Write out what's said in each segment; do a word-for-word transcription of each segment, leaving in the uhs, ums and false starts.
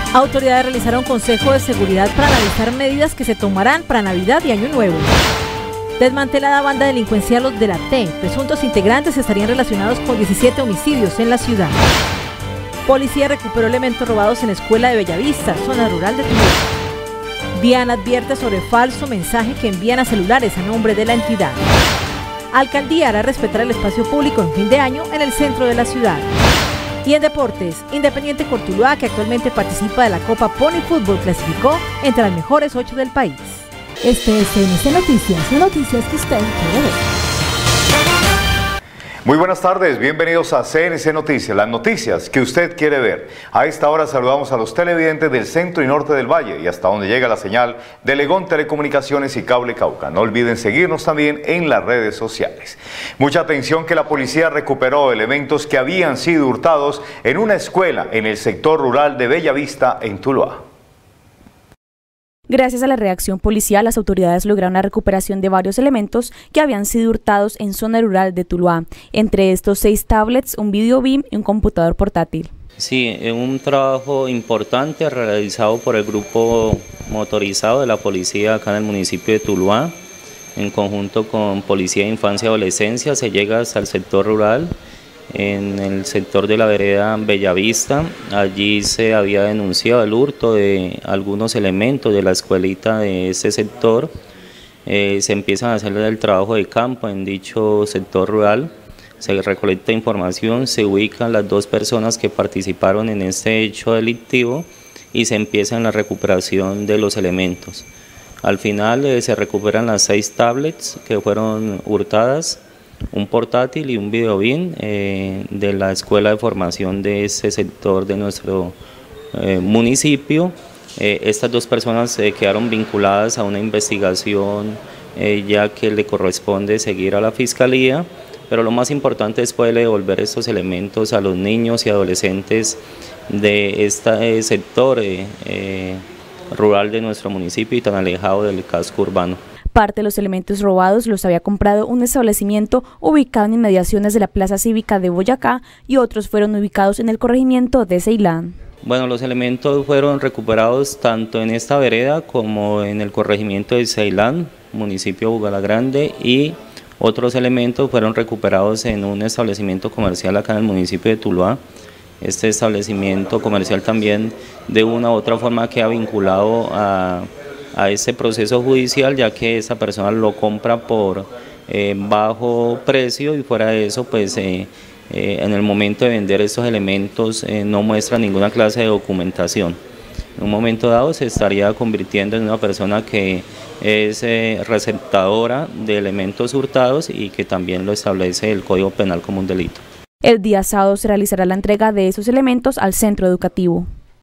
Autoridades realizaron consejo de seguridad para analizar medidas que se tomarán para Navidad y Año Nuevo. Desmantelada banda delincuencial Los de la T. Presuntos integrantes estarían relacionados con diecisiete homicidios en la ciudad. Policía recuperó elementos robados en escuela de Bellavista, zona rural de Tuluá. DIAN advierte sobre falso mensaje que envían a celulares a nombre de la entidad. Alcaldía hará respetar el espacio público en fin de año en el centro de la ciudad. Y en deportes, Independiente Cortuluá, que actualmente participa de la Copa Pony Fútbol, clasificó entre las mejores ocho del país. Este es C N C Noticias, las noticias que usted quiere ver. Muy buenas tardes, bienvenidos a C N C Noticias, las noticias que usted quiere ver. A esta hora saludamos a los televidentes del centro y norte del valle y hasta donde llega la señal de Legón Telecomunicaciones y Cable Cauca. No olviden seguirnos también en las redes sociales. Mucha atención que la policía recuperó elementos que habían sido hurtados en una escuela en el sector rural de Bellavista, en Tuluá. Gracias a la reacción policial, las autoridades lograron la recuperación de varios elementos que habían sido hurtados en zona rural de Tuluá, entre estos seis tablets, un video B I M y un computador portátil. Sí, es un trabajo importante realizado por el grupo motorizado de la policía acá en el municipio de Tuluá, en conjunto con Policía de Infancia y Adolescencia. Se llega hasta el sector rural, en el sector de la vereda Bellavista. Allí se había denunciado el hurto de algunos elementos de la escuelita de ese sector. Eh, se empiezan a hacer el trabajo de campo en dicho sector rural, se recolecta información, se ubican las dos personas que participaron en este hecho delictivo y se empieza en la recuperación de los elementos. Al final eh, se recuperan las seis tablets que fueron hurtadas, un portátil y un video B I M eh, de la escuela de formación de ese sector de nuestro eh, municipio. Eh, estas dos personas eh, quedaron vinculadas a una investigación eh, ya que le corresponde seguir a la fiscalía, pero lo más importante es poder devolver estos elementos a los niños y adolescentes de este sector eh, eh, rural de nuestro municipio y tan alejado del casco urbano. Parte de los elementos robados los había comprado un establecimiento ubicado en inmediaciones de la Plaza Cívica de Boyacá y otros fueron ubicados en el corregimiento de Ceilán. Bueno, los elementos fueron recuperados tanto en esta vereda como en el corregimiento de Ceilán, municipio de Bugalagrande, y otros elementos fueron recuperados en un establecimiento comercial acá en el municipio de Tuluá. Este establecimiento comercial también de una u otra forma queda vinculado a a este proceso judicial, ya que esa persona lo compra por eh, bajo precio y fuera de eso, pues eh, eh, en el momento de vender estos elementos eh, no muestra ninguna clase de documentación. En un momento dado se estaría convirtiendo en una persona que es eh, receptadora de elementos hurtados y que también lo establece el Código Penal como un delito. El día sábado se realizará la entrega de esos elementos al centro educativo.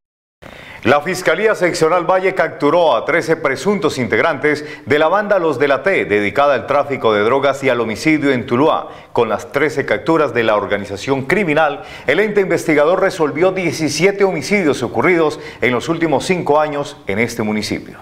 La Fiscalía Seccional Valle capturó a trece presuntos integrantes de la banda Los de la T, dedicada al tráfico de drogas y al homicidio en Tuluá. Con las trece capturas de la organización criminal, el ente investigador resolvió diecisiete homicidios ocurridos en los últimos cinco años en este municipio.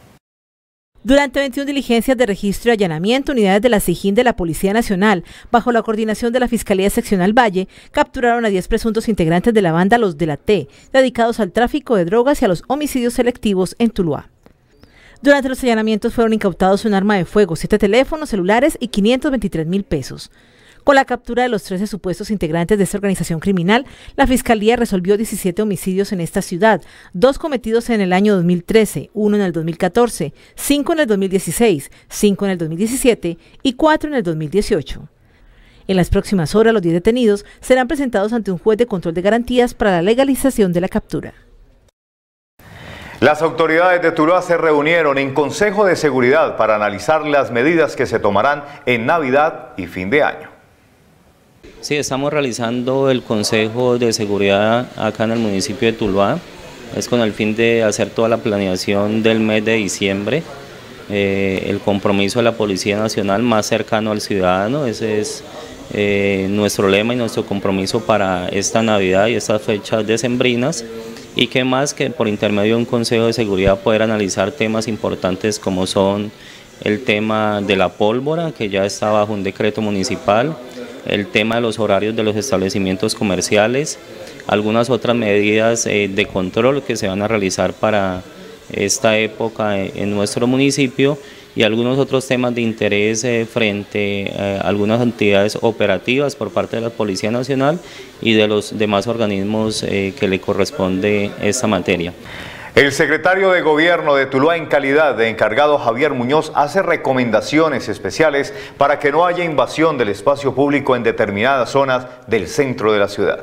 Durante veintiuna diligencias de registro y allanamiento, unidades de la SIJIN de la Policía Nacional, bajo la coordinación de la Fiscalía Seccional Valle, capturaron a diez presuntos integrantes de la banda Los de la T, dedicados al tráfico de drogas y a los homicidios selectivos en Tuluá. Durante los allanamientos fueron incautados un arma de fuego, siete teléfonos celulares y quinientos veintitrés mil pesos. Con la captura de los trece supuestos integrantes de esta organización criminal, la Fiscalía resolvió diecisiete homicidios en esta ciudad, dos cometidos en el año dos mil trece, uno en el dos mil catorce, cinco en el dos mil dieciséis, cinco en el dos mil diecisiete y cuatro en el dos mil dieciocho. En las próximas horas, los diez detenidos serán presentados ante un juez de control de garantías para la legalización de la captura. Las autoridades de Tuluá se reunieron en Consejo de Seguridad para analizar las medidas que se tomarán en Navidad y fin de año. Sí, estamos realizando el Consejo de Seguridad acá en el municipio de Tuluá. Es con el fin de hacer toda la planeación del mes de diciembre. Eh, el compromiso de la Policía Nacional más cercano al ciudadano, ese es eh, nuestro lema y nuestro compromiso para esta Navidad y estas fechas decembrinas. Y qué más que por intermedio de un Consejo de Seguridad poder analizar temas importantes como son el tema de la pólvora, que ya está bajo un decreto municipal, el tema de los horarios de los establecimientos comerciales, algunas otras medidas eh, de control que se van a realizar para esta época en nuestro municipio y algunos otros temas de interés eh, frente a algunas actividades operativas por parte de la Policía Nacional y de los demás organismos eh, que le corresponde esta materia. El secretario de Gobierno de Tuluá, en calidad de encargado Javier Muñoz, hace recomendaciones especiales para que no haya invasión del espacio público en determinadas zonas del centro de la ciudad.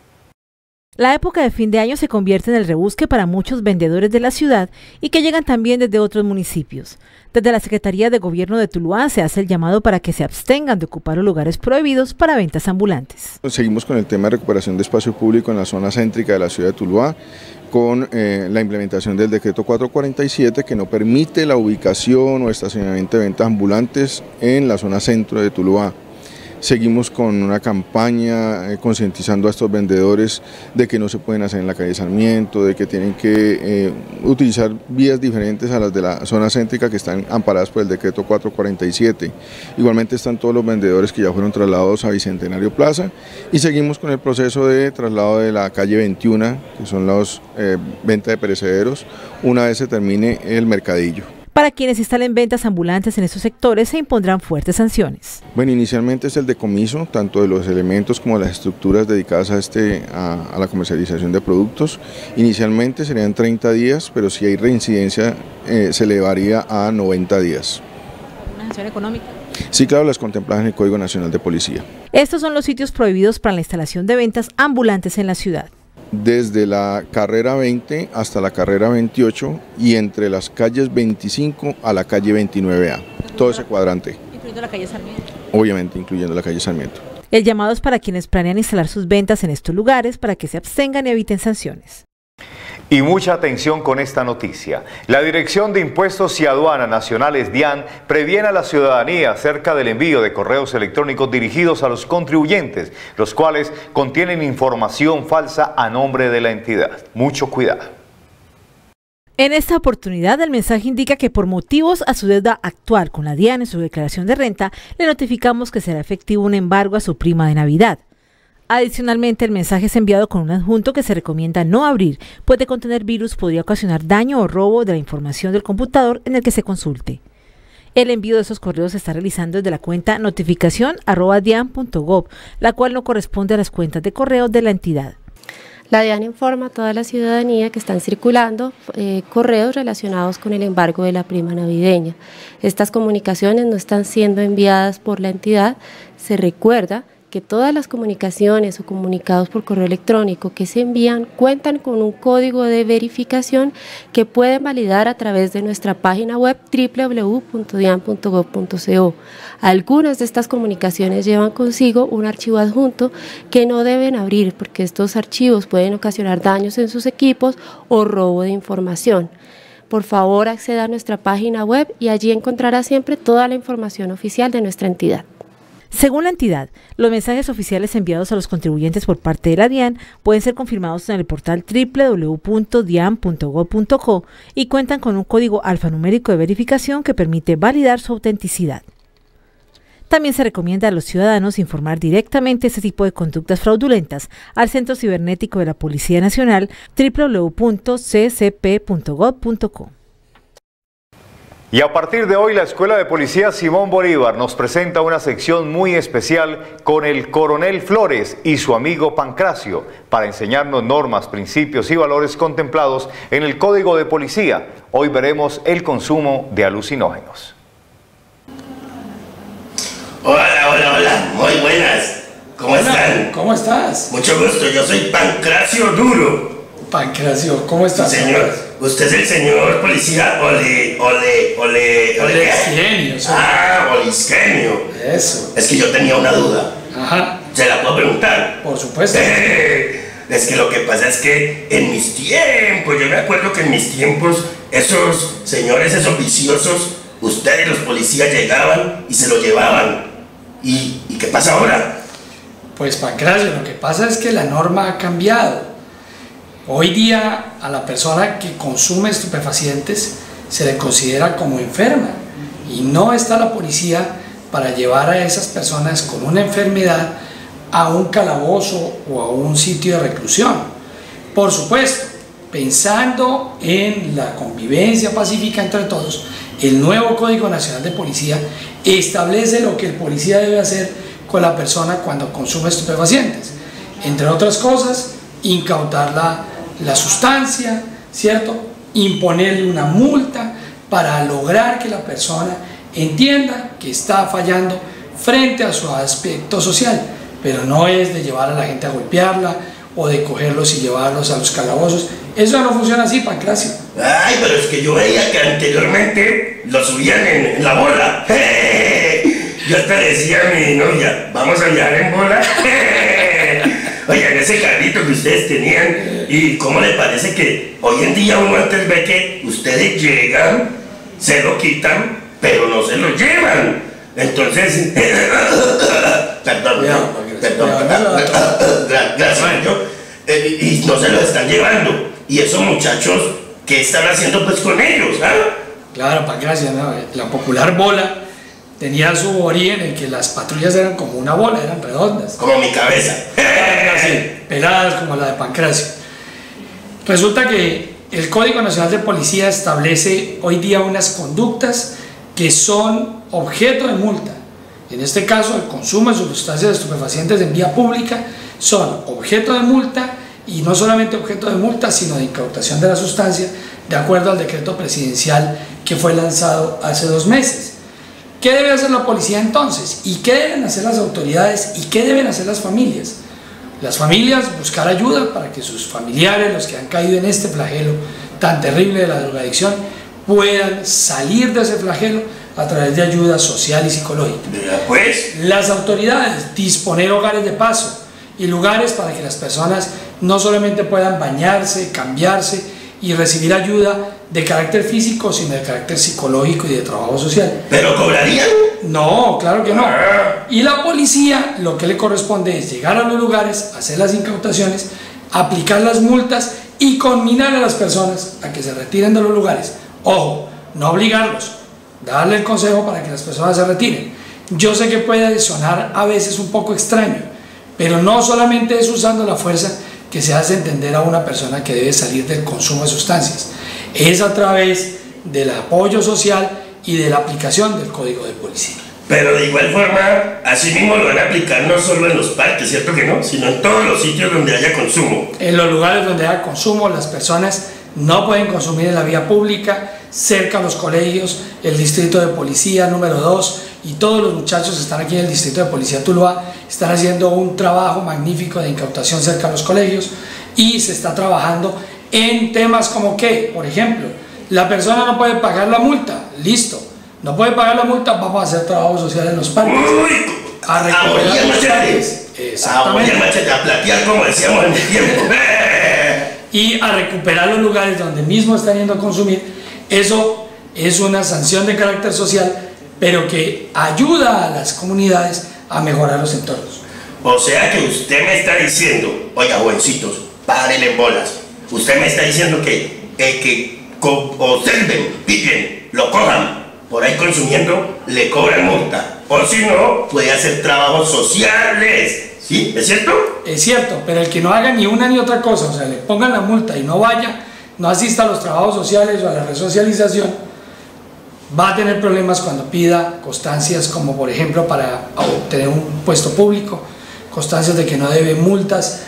La época de fin de año se convierte en el rebusque para muchos vendedores de la ciudad y que llegan también desde otros municipios. Desde la Secretaría de Gobierno de Tuluá se hace el llamado para que se abstengan de ocupar los lugares prohibidos para ventas ambulantes. Seguimos con el tema de recuperación de espacio público en la zona céntrica de la ciudad de Tuluá, con eh, la implementación del decreto cuatrocientos cuarenta y siete que no permite la ubicación o estacionamiento de ventas ambulantes en la zona centro de Tuluá. Seguimos con una campaña eh, concientizando a estos vendedores de que no se pueden hacer en la calle Sarmiento, de que tienen que eh, utilizar vías diferentes a las de la zona céntrica que están amparadas por el decreto cuatrocientos cuarenta y siete. Igualmente están todos los vendedores que ya fueron trasladados a Bicentenario Plaza y seguimos con el proceso de traslado de la calle veintiuno, que son las eh, ventas de perecederos, una vez se termine el mercadillo. Para quienes instalen ventas ambulantes en estos sectores se impondrán fuertes sanciones. Bueno, inicialmente es el decomiso, tanto de los elementos como de las estructuras dedicadas a, este, a, a la comercialización de productos. Inicialmente serían treinta días, pero si hay reincidencia eh, se elevaría a noventa días. ¿Una sanción económica? Sí, claro, las contempladas en el Código Nacional de Policía. Estos son los sitios prohibidos para la instalación de ventas ambulantes en la ciudad. Desde la carrera veinte hasta la carrera veintiocho y entre las calles veinticinco a la calle veintinueve A, todo ese cuadrante. Incluyendo la calle Sarmiento. Obviamente, incluyendo la calle Sarmiento. El llamado es para quienes planean instalar sus ventas en estos lugares para que se abstengan y eviten sanciones. Y mucha atención con esta noticia. La Dirección de Impuestos y Aduanas Nacionales, DIAN, previene a la ciudadanía acerca del envío de correos electrónicos dirigidos a los contribuyentes, los cuales contienen información falsa a nombre de la entidad. Mucho cuidado. En esta oportunidad, el mensaje indica que por motivos a su deuda actual con la DIAN en su declaración de renta, le notificamos que será efectivo un embargo a su prima de Navidad. Adicionalmente, el mensaje es enviado con un adjunto que se recomienda no abrir, pues de contener virus podría ocasionar daño o robo de la información del computador en el que se consulte. El envío de esos correos se está realizando desde la cuenta notificación arroba dian punto gov, la cual no corresponde a las cuentas de correo de la entidad. La DIAN informa a toda la ciudadanía que están circulando eh, correos relacionados con el embargo de la prima navideña. Estas comunicaciones no están siendo enviadas por la entidad. Se recuerda que todas las comunicaciones o comunicados por correo electrónico que se envían cuentan con un código de verificación que pueden validar a través de nuestra página web doble u doble u doble u punto dian punto gov punto co. Algunas de estas comunicaciones llevan consigo un archivo adjunto que no deben abrir porque estos archivos pueden ocasionar daños en sus equipos o robo de información. Por favor, acceda a nuestra página web y allí encontrará siempre toda la información oficial de nuestra entidad. Según la entidad, los mensajes oficiales enviados a los contribuyentes por parte de la DIAN pueden ser confirmados en el portal doble u doble u doble u punto dian punto gov punto co y cuentan con un código alfanumérico de verificación que permite validar su autenticidad. También se recomienda a los ciudadanos informar directamente este tipo de conductas fraudulentas al Centro Cibernético de la Policía Nacional doble u doble u doble u punto c c p punto gov punto co. Y a partir de hoy, la Escuela de Policía Simón Bolívar nos presenta una sección muy especial con el Coronel Flores y su amigo Pancracio para enseñarnos normas, principios y valores contemplados en el Código de Policía. Hoy veremos el consumo de alucinógenos. Hola, hola, hola, muy buenas. ¿Cómo Hola, están? ¿Cómo estás? Mucho gusto, yo soy Pancracio Duro. Pancracio, ¿cómo estás? Sí, señor, ¿usted es el señor policía Ole, Ole, Ole, Ole Isquenio, soy. Ah, Ole Isquenio. Eso. Es que yo tenía una duda. Ajá. ¿Se la puedo preguntar? Por supuesto. Es que lo que pasa es que en mis tiempos, yo me acuerdo que en mis tiempos, esos señores, esos viciosos, ustedes los policías llegaban y se lo llevaban. ¿Y, ¿y qué pasa ahora? Pues Pancracio, lo que pasa es que la norma ha cambiado. Hoy día a la persona que consume estupefacientes se le considera como enferma y no está la policía para llevar a esas personas con una enfermedad a un calabozo o a un sitio de reclusión. Por supuesto, pensando en la convivencia pacífica entre todos, el nuevo Código Nacional de Policía establece lo que el policía debe hacer con la persona cuando consume estupefacientes. Entre otras cosas, incautar la, la sustancia, ¿cierto? Imponerle una multa para lograr que la persona entienda que está fallando frente a su aspecto social, pero no es de llevar a la gente a golpearla o de cogerlos y llevarlos a los calabozos. Eso no funciona así, Pancracio. Ay, pero es que yo veía que anteriormente lo subían en, en la bola. Yo hasta decía a mi novia, vamos a viajar en bola. Oigan, ese carrito que ustedes tenían, ¿y cómo le parece que hoy en día uno antes ve que ustedes llegan, se lo quitan, pero no se lo llevan? Entonces, perdón, perdón, gracias, yo, eh, y no se lo están llevando. Y esos muchachos, ¿qué están haciendo pues con ellos? ¿Ah? Claro, Pancracio, ¿no? La popular bola tenía su origen en que las patrullas eran como una bola, eran redondas. Como mi cabeza. Así, peladas como la de Pancracio. Resulta que el Código Nacional de Policía establece hoy día unas conductas que son objeto de multa. En este caso, el consumo de sustancias estupefacientes en vía pública son objeto de multa, y no solamente objeto de multa, sino de incautación de la sustancia, de acuerdo al decreto presidencial que fue lanzado hace dos meses. ¿Qué debe hacer la policía entonces? ¿Y qué deben hacer las autoridades? ¿Y qué deben hacer las familias? Las familias, buscar ayuda para que sus familiares, los que han caído en este flagelo tan terrible de la drogadicción, puedan salir de ese flagelo a través de ayuda social y psicológica. Pues. Las autoridades, disponer hogares de paso y lugares para que las personas no solamente puedan bañarse, cambiarse y recibir ayuda de carácter físico, sino de carácter psicológico y de trabajo social. ¿Pero cobrarían? No, claro que no. Y la policía lo que le corresponde es llegar a los lugares, hacer las incautaciones, aplicar las multas y conminar a las personas a que se retiren de los lugares. Ojo, no obligarlos, darle el consejo para que las personas se retiren. Yo sé que puede sonar a veces un poco extraño, pero no solamente es usando la fuerza que se hace entender a una persona que debe salir del consumo de sustancias. Es a través del apoyo social y de la aplicación del Código de Policía. Pero de igual forma, así mismo lo van a aplicar no solo en los parques, ¿cierto que no? Sino en todos los sitios donde haya consumo. En los lugares donde haya consumo, las personas no pueden consumir en la vía pública, cerca a los colegios, el distrito de policía número dos y todos los muchachos que están aquí en el distrito de policía Tuluá están haciendo un trabajo magnífico de incautación cerca a los colegios, y se está trabajando en temas como que, por ejemplo, la persona no puede pagar la multa, listo, no puede pagar la multa, vamos a hacer trabajo social en los parques. Uy, a recuperar los parques. Exactamente. A machete, a platear, como decíamos en mi tiempo. Y a recuperar los lugares donde mismo están yendo a consumir. Eso es una sanción de carácter social, pero que ayuda a las comunidades a mejorar los entornos. O sea que usted me está diciendo, oiga, jovencitos, párenle en bolas. Usted me está diciendo que el que observen, pillen, lo cojan por ahí consumiendo, le cobran multa. O si no, puede hacer trabajos sociales. ¿Sí? ¿Es cierto? Es cierto, pero el que no haga ni una ni otra cosa, o sea, le pongan la multa y no vaya, no asista a los trabajos sociales o a la resocialización, va a tener problemas cuando pida constancias, como por ejemplo para obtener un puesto público, constancias de que no debe multas.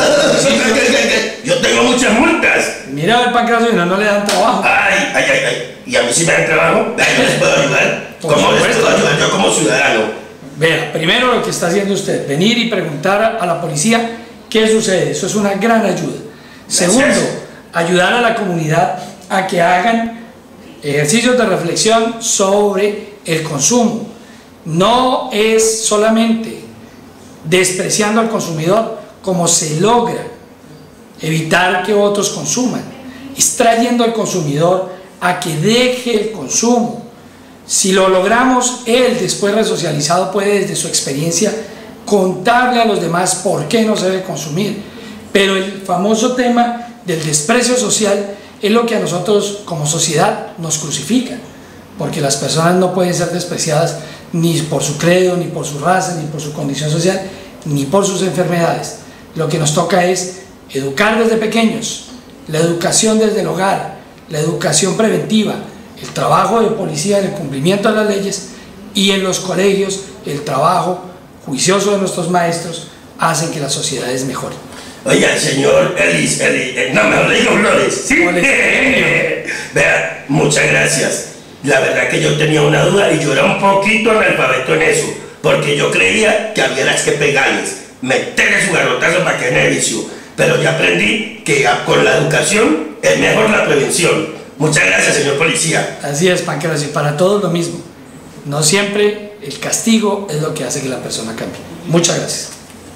Yo tengo muchas multas. Mira el Pancracio y no, no le dan trabajo. Ay, ay, ay, ay. ¿Y a mí sí me dan trabajo? Ay, ¿no les puedo ayudar? Por ¿Cómo les supuesto. puedo ayudar yo como ciudadano? Vea, primero lo que está haciendo usted, venir y preguntar a la policía qué sucede, eso es una gran ayuda. Segundo, ayudar a la comunidad a que hagan ejercicios de reflexión sobre el consumo. No es solamente despreciando al consumidor como se logra evitar que otros consuman, es trayendo al consumidor a que deje el consumo. Si lo logramos, él después resocializado puede desde su experiencia contarle a los demás por qué no se debe consumir. Pero el famoso tema del desprecio social es lo que a nosotros como sociedad nos crucifica, porque las personas no pueden ser despreciadas ni por su credo, ni por su raza, ni por su condición social, ni por sus enfermedades. Lo que nos toca es educar desde pequeños, la educación desde el hogar, la educación preventiva, el trabajo de policía en el cumplimiento de las leyes, y en los colegios el trabajo juicioso de nuestros maestros hacen que las sociedades mejoren. Oiga, señor Elis, Elis, eh, no, mejor le digo Flores, ¿sí? Vea, muchas gracias. La verdad que yo tenía una duda y yo era un poquito analfabeto en eso, porque yo creía que había que pegarles, meterle su garrotazo para que den el vicio, pero ya aprendí que con la educación es mejor la prevención. Muchas gracias, señor policía. Así es, Pancras, y para todos lo mismo. No siempre el castigo es lo que hace que la persona cambie. Muchas gracias.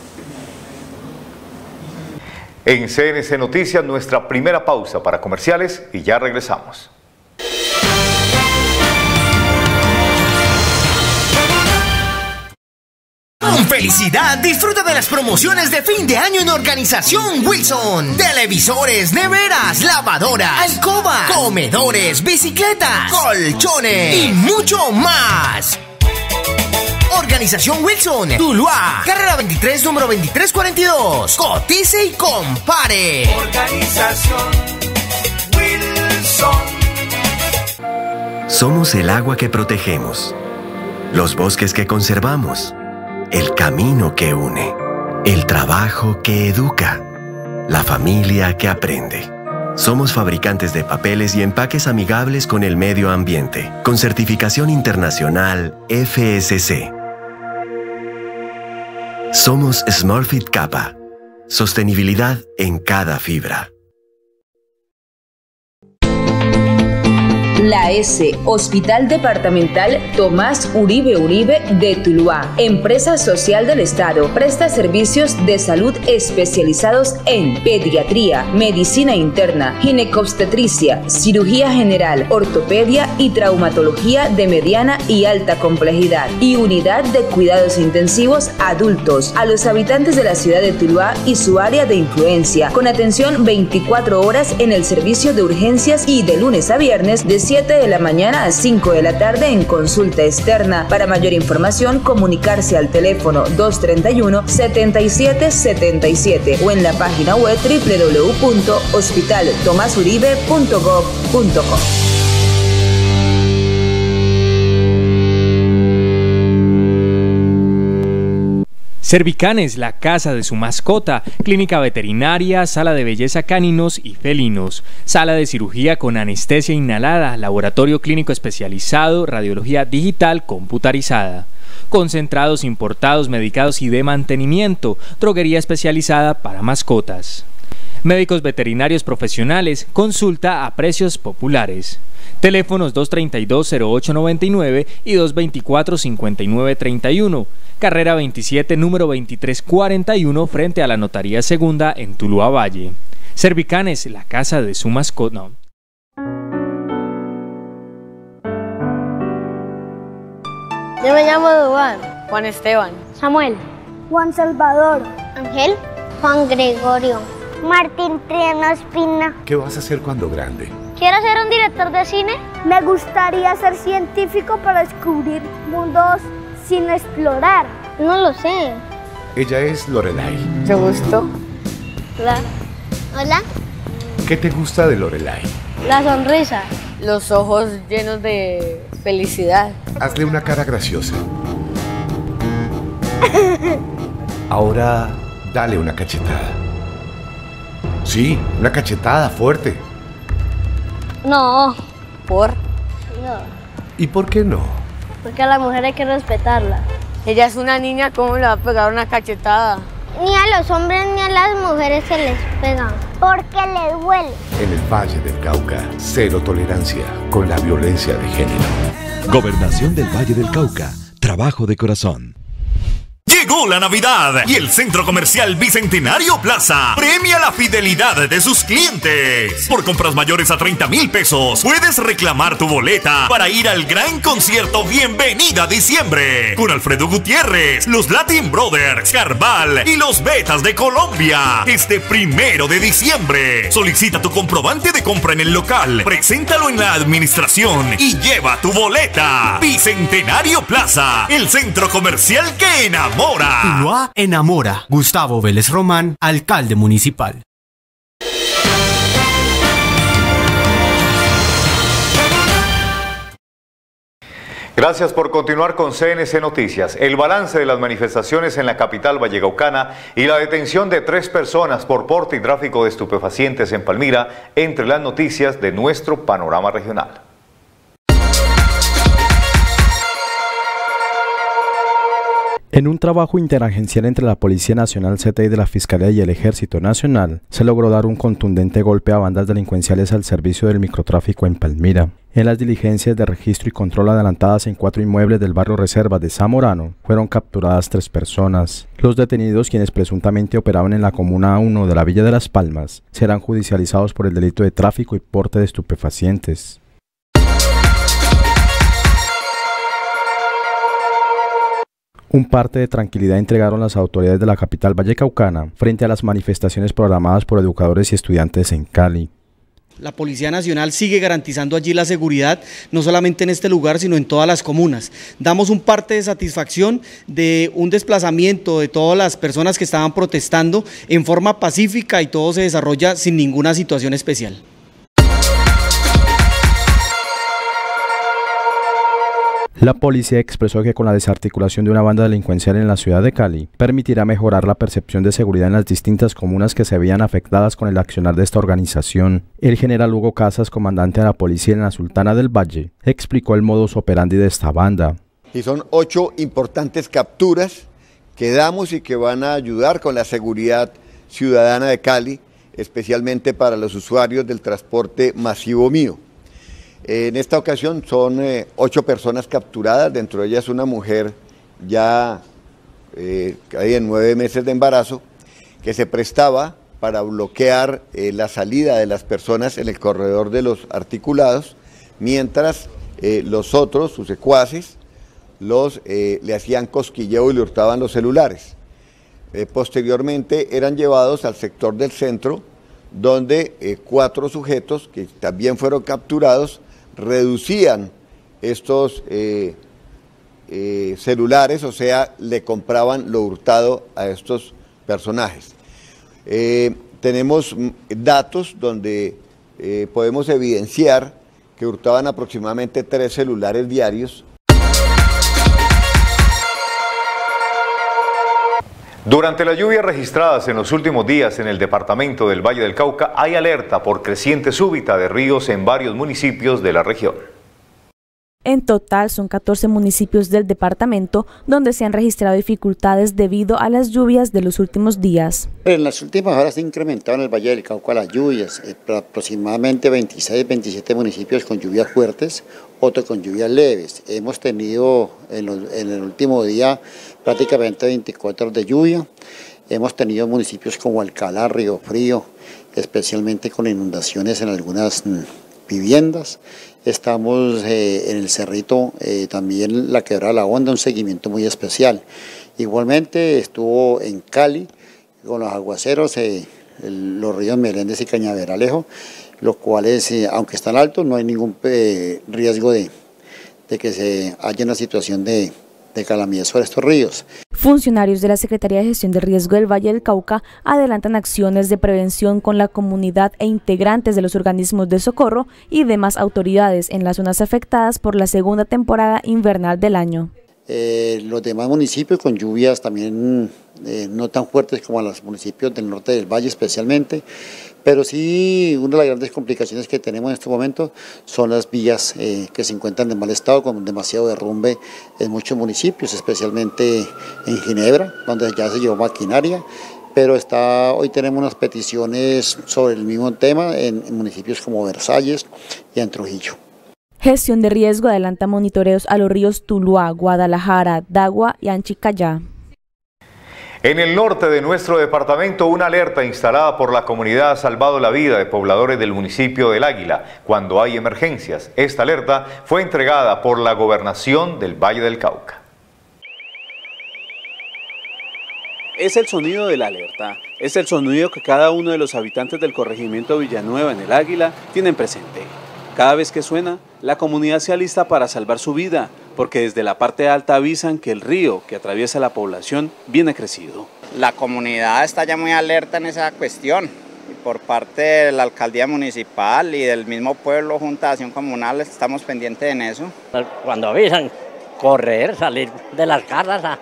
En C N C Noticias, nuestra primera pausa para comerciales y ya regresamos. Con felicidad, disfruta de las promociones de fin de año en Organización Wilson. Televisores, neveras, lavadora, alcoba, comedores, bicicletas, colchones y mucho más. Organización Wilson, Tuluá, carrera veintitrés, número veintitrés cuarenta y dos. Cotice y compare. Organización Wilson. Somos el agua que protegemos, los bosques que conservamos, el camino que une, el trabajo que educa, la familia que aprende. Somos fabricantes de papeles y empaques amigables con el medio ambiente, con certificación internacional F S C. Somos Smurfit Kappa. Sostenibilidad en cada fibra. La S, Hospital Departamental Tomás Uribe Uribe de Tuluá, empresa social del Estado, presta servicios de salud especializados en pediatría, medicina interna, ginecobstetricia, cirugía general, ortopedia y traumatología de mediana y alta complejidad, y unidad de cuidados intensivos adultos a los habitantes de la ciudad de Tuluá y su área de influencia, con atención veinticuatro horas en el servicio de urgencias y de lunes a viernes de siete de la mañana a cinco de la tarde en consulta externa. Para mayor información, comunicarse al teléfono dos treinta y uno, setenta y siete setenta y siete o en la página web doble u doble u doble u punto hospital tomás uribe punto gov punto co. Cervicanes, la casa de su mascota, clínica veterinaria, sala de belleza caninos y felinos, sala de cirugía con anestesia inhalada, laboratorio clínico especializado, radiología digital computarizada, concentrados importados, medicados y de mantenimiento, droguería especializada para mascotas. Médicos veterinarios profesionales, consulta a precios populares. Teléfonos dos treinta y dos, cero ocho noventa y nueve y dos veinticuatro, cincuenta y nueve treinta y uno. Carrera veintisiete, número veintitrés cuarenta y uno, frente a la Notaría Segunda en Tuluá Valle. Cervicanes, la casa de su mascota. No. Yo me llamo Duván. Juan Esteban. Samuel. Juan Salvador. Ángel. Juan Gregorio. Martín Triano Espina. ¿Qué vas a hacer cuando grande? Quiero ser un director de cine. Me gustaría ser científico para descubrir mundos sin explorar. No lo sé. Ella es Lorelai. ¿Te gustó? Hola. Hola. ¿Qué te gusta de Lorelai? La sonrisa. Los ojos llenos de felicidad. Hazle una cara graciosa. Ahora, dale una cachetada. Sí, una cachetada fuerte. No. ¿Por? No. ¿Y por qué no? Porque a la mujer hay que respetarla. Ella es una niña, ¿cómo le va a pegar una cachetada? Ni a los hombres ni a las mujeres se les pegan. Porque les duele. En el Valle del Cauca, cero tolerancia con la violencia de género. Gobernación del Valle del Cauca. Trabajo de corazón. Llegó Llegó la Navidad y el Centro Comercial Bicentenario Plaza premia la fidelidad de sus clientes. Por compras mayores a treinta mil pesos, puedes reclamar tu boleta para ir al gran concierto Bienvenida Diciembre con Alfredo Gutiérrez, los Latin Brothers, Carval y los Betas de Colombia. Este primero de diciembre. Solicita tu comprobante de compra en el local, preséntalo en la administración y lleva tu boleta. Bicentenario Plaza, el centro comercial que enamora. Tuluá enamora. Gustavo Vélez Román, alcalde municipal. Gracias por continuar con C N C Noticias. El balance de las manifestaciones en la capital vallecaucana y la detención de tres personas por porte y tráfico de estupefacientes en Palmira, entre las noticias de nuestro panorama regional. En un trabajo interagencial entre la Policía Nacional C T I de la Fiscalía y el Ejército Nacional, se logró dar un contundente golpe a bandas delincuenciales al servicio del microtráfico en Palmira. En las diligencias de registro y control adelantadas en cuatro inmuebles del barrio Reserva de Zamorano, fueron capturadas tres personas. Los detenidos, quienes presuntamente operaban en la Comuna uno de la Villa de Las Palmas, serán judicializados por el delito de tráfico y porte de estupefacientes. Un parte de tranquilidad entregaron las autoridades de la capital vallecaucana frente a las manifestaciones programadas por educadores y estudiantes en Cali. La Policía Nacional sigue garantizando allí la seguridad, no solamente en este lugar, sino en todas las comunas. Damos un parte de satisfacción de un desplazamiento de todas las personas que estaban protestando en forma pacífica y todo se desarrolla sin ninguna situación especial. La policía expresó que con la desarticulación de una banda delincuencial en la ciudad de Cali, permitirá mejorar la percepción de seguridad en las distintas comunas que se veían afectadas con el accionar de esta organización. El general Hugo Casas, comandante de la policía en la Sultana del Valle, explicó el modus operandi de esta banda. Y son ocho importantes capturas que damos y que van a ayudar con la seguridad ciudadana de Cali, especialmente para los usuarios del transporte masivo mío. En esta ocasión son eh, ocho personas capturadas, dentro de ellas una mujer ya eh, en nueve meses de embarazo, que se prestaba para bloquear eh, la salida de las personas en el corredor de los articulados, mientras eh, los otros, sus secuaces, los, eh, le hacían cosquilleo y le hurtaban los celulares. Eh, posteriormente eran llevados al sector del centro, donde eh, cuatro sujetos que también fueron capturados reducían estos eh, eh, celulares, o sea, le compraban lo hurtado a estos personajes. Eh, tenemos datos donde eh, podemos evidenciar que hurtaban aproximadamente tres celulares diarios. Durante las lluvias registradas en los últimos días en el departamento del Valle del Cauca, hay alerta por creciente súbita de ríos en varios municipios de la región. En total son catorce municipios del departamento donde se han registrado dificultades debido a las lluvias de los últimos días. En las últimas horas se ha incrementado en el Valle del Cauca las lluvias, aproximadamente veintiséis, veintisiete municipios con lluvias fuertes, otros con lluvias leves. Hemos tenido en, los, en el último día prácticamente veinticuatro horas de lluvia. Hemos tenido municipios como Alcalá, Río Frío, especialmente con inundaciones en algunas viviendas. Estamos eh, en el Cerrito, eh, también la Quebrada La Honda, un seguimiento muy especial. Igualmente estuvo en Cali con los aguaceros, eh, el, los ríos Meléndez y Cañaveralejo, los cuales, eh, aunque están altos, no hay ningún eh, riesgo de, de que se haya una situación de, de calamidad sobre estos ríos. Funcionarios de la Secretaría de Gestión de Riesgo del Valle del Cauca adelantan acciones de prevención con la comunidad e integrantes de los organismos de socorro y demás autoridades en las zonas afectadas por la segunda temporada invernal del año. Eh, los demás municipios con lluvias también eh, no tan fuertes como los municipios del norte del Valle especialmente, pero sí una de las grandes complicaciones que tenemos en este momento son las vías eh, que se encuentran en mal estado, con demasiado derrumbe en muchos municipios, especialmente en Ginebra, donde ya se llevó maquinaria, pero está, hoy tenemos unas peticiones sobre el mismo tema en, en municipios como Versalles y en Trujillo. Gestión de Riesgo adelanta monitoreos a los ríos Tuluá, Guadalajara, Dagua y Anchicayá. En el norte de nuestro departamento, una alerta instalada por la comunidad ha salvado la vida de pobladores del municipio del Águila cuando hay emergencias. Esta alerta fue entregada por la Gobernación del Valle del Cauca. Es el sonido de la alerta, es el sonido que cada uno de los habitantes del corregimiento Villanueva en el Águila tienen presente. Cada vez que suena, la comunidad se alista para salvar su vida, porque desde la parte alta avisan que el río que atraviesa la población viene crecido. La comunidad está ya muy alerta en esa cuestión, y por parte de la alcaldía municipal y del mismo pueblo, Junta de Acción Comunal, estamos pendientes en eso. Cuando avisan, correr, salir de las casas a,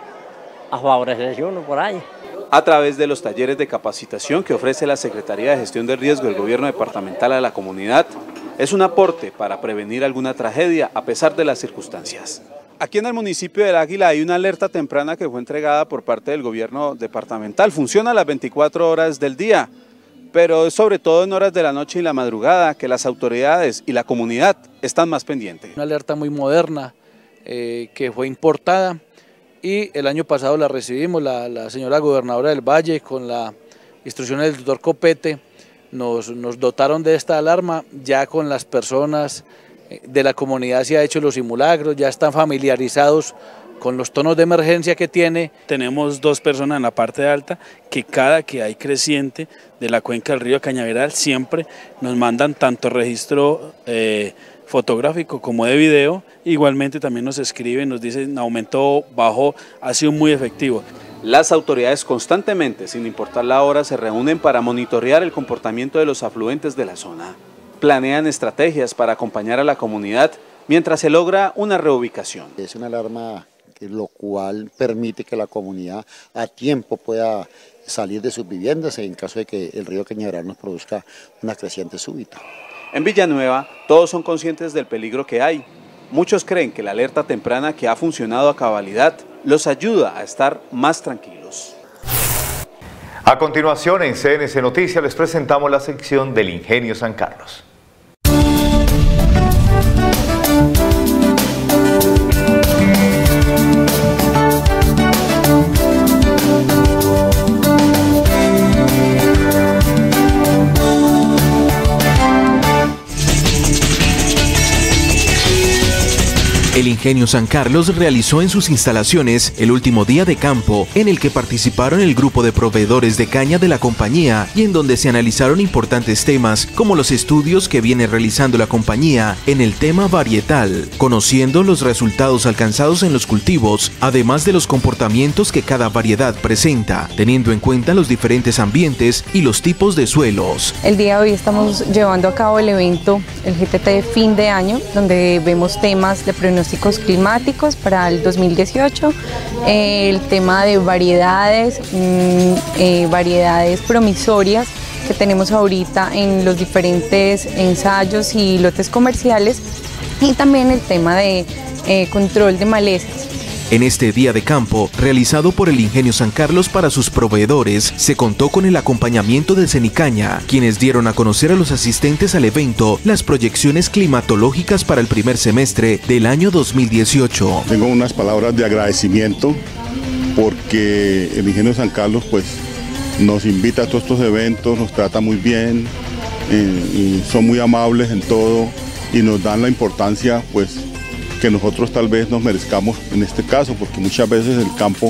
a favorecerse uno por ahí. A través de los talleres de capacitación que ofrece la Secretaría de Gestión de Riesgo del Gobierno Departamental a la comunidad, es un aporte para prevenir alguna tragedia a pesar de las circunstancias. Aquí en el municipio del Águila hay una alerta temprana que fue entregada por parte del gobierno departamental. Funciona a las veinticuatro horas del día, pero es sobre todo en horas de la noche y la madrugada que las autoridades y la comunidad están más pendientes. Una alerta muy moderna eh, que fue importada y el año pasado la recibimos, la, la señora gobernadora del Valle con las instrucciones del doctor Copete. Nos, nos dotaron de esta alarma, ya con las personas de la comunidad se ha hecho los simulacros, ya están familiarizados con los tonos de emergencia que tiene. Tenemos dos personas en la parte alta que cada que hay creciente de la cuenca del río Cañaveral siempre nos mandan tanto registro eh, fotográfico como de video, igualmente también nos escriben, nos dicen aumentó, bajó, ha sido muy efectivo. Las autoridades constantemente, sin importar la hora, se reúnen para monitorear el comportamiento de los afluentes de la zona. Planean estrategias para acompañar a la comunidad mientras se logra una reubicación. Es una alarma lo cual permite que la comunidad a tiempo pueda salir de sus viviendas en caso de que el río Cañaveral nos produzca una creciente súbita. En Villanueva todos son conscientes del peligro que hay. Muchos creen que la alerta temprana que ha funcionado a cabalidad los ayuda a estar más tranquilos. A continuación, en C N C Noticias les presentamos la sección del Ingenio San Carlos. El Ingenio San Carlos realizó en sus instalaciones el último día de campo en el que participaron el grupo de proveedores de caña de la compañía y en donde se analizaron importantes temas como los estudios que viene realizando la compañía en el tema varietal, conociendo los resultados alcanzados en los cultivos, además de los comportamientos que cada variedad presenta, teniendo en cuenta los diferentes ambientes y los tipos de suelos. El día de hoy estamos llevando a cabo el evento, el G T T de fin de año, donde vemos temas de pronósticos climáticos para el dos mil dieciocho, eh, el tema de variedades, mmm, eh, variedades promisorias que tenemos ahorita en los diferentes ensayos y lotes comerciales, y también el tema de eh, control de malezas. En este día de campo, realizado por el Ingenio San Carlos para sus proveedores, se contó con el acompañamiento del Cenicaña, quienes dieron a conocer a los asistentes al evento las proyecciones climatológicas para el primer semestre del año dos mil dieciocho. Tengo unas palabras de agradecimiento porque el Ingenio San Carlos pues, nos invita a todos estos eventos, nos trata muy bien, eh, y son muy amables en todo y nos dan la importancia pues, que nosotros tal vez nos merezcamos en este caso, porque muchas veces el campo,